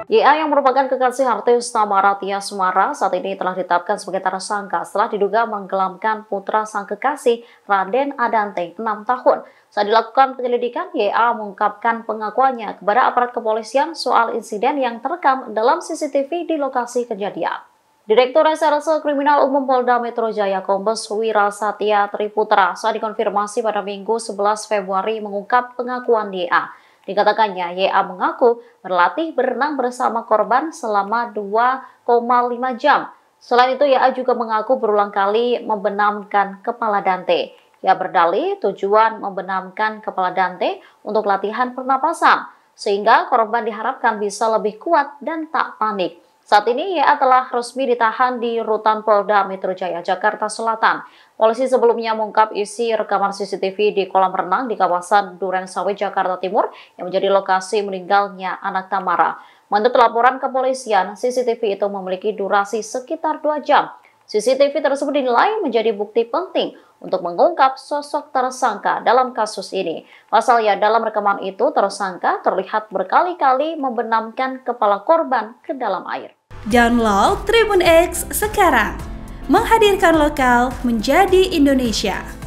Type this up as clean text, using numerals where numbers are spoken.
YA yang merupakan kekasih artis Tamara Tiasmara saat ini telah ditetapkan sebagai tersangka setelah diduga menggelamkan putra sang kekasih Raden Adante 6 tahun. Saat dilakukan penyelidikan, YA mengungkapkan pengakuannya kepada aparat kepolisian soal insiden yang terekam dalam CCTV di lokasi kejadian. Direktur Reserse Kriminal Umum Polda Metro Jaya Kombes Wira Satya Triputra saat dikonfirmasi pada Minggu 11 Februari mengungkap pengakuan YA. Dikatakannya, YA mengaku berlatih berenang bersama korban selama 2,5 jam. Selain itu, YA juga mengaku berulang kali membenamkan kepala Dante. Ia berdalih tujuan membenamkan kepala Dante untuk latihan pernapasan, sehingga korban diharapkan bisa lebih kuat dan tak panik. Saat ini, YA telah resmi ditahan di Rutan Polda Metro Jaya, Jakarta Selatan. Polisi sebelumnya mengungkap isi rekaman CCTV di kolam renang di kawasan Durensawit, Jakarta Timur yang menjadi lokasi meninggalnya anak Tamara. Menurut laporan kepolisian, CCTV itu memiliki durasi sekitar 2 jam. CCTV tersebut dinilai menjadi bukti penting untuk mengungkap sosok tersangka dalam kasus ini. Pasalnya dalam rekaman itu tersangka terlihat berkali-kali membenamkan kepala korban ke dalam air. Download Tribun X sekarang, menghadirkan lokal menjadi Indonesia.